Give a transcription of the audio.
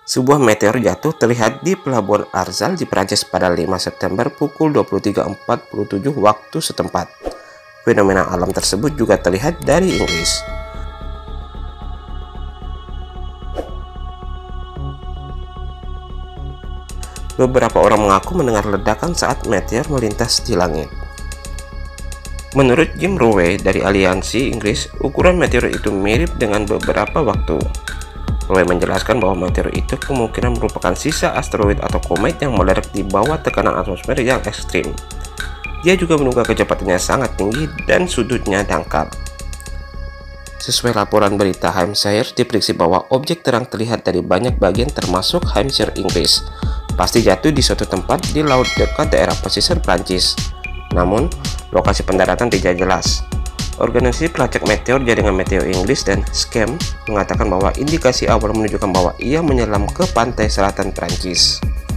Sebuah meteor jatuh terlihat di Pelabuhan Arzal di Prancis pada 5 September pukul 23.47 waktu setempat. Fenomena alam tersebut juga terlihat dari Inggris. Beberapa orang mengaku mendengar ledakan saat meteor melintas di langit. Menurut Jim Rowe dari Aliansi Inggris, ukuran meteor itu mirip dengan beberapa waktu. Rowe menjelaskan bahwa meteor itu kemungkinan merupakan sisa asteroid atau komet yang meledak di bawah tekanan atmosfer yang ekstrim. Dia juga menduga kecepatannya sangat tinggi dan sudutnya dangkal. Sesuai laporan berita Hampshire, diprediksi bahwa objek terang terlihat dari banyak bagian termasuk Hampshire, Inggris. Pasti jatuh di suatu tempat di laut dekat daerah pesisir Prancis. Namun, lokasi pendaratan tidak jelas. Organisasi pelacak meteor Jaringan Meteor Inggris dan SCAM mengatakan bahwa indikasi awal menunjukkan bahwa ia menyelam ke pantai selatan Prancis.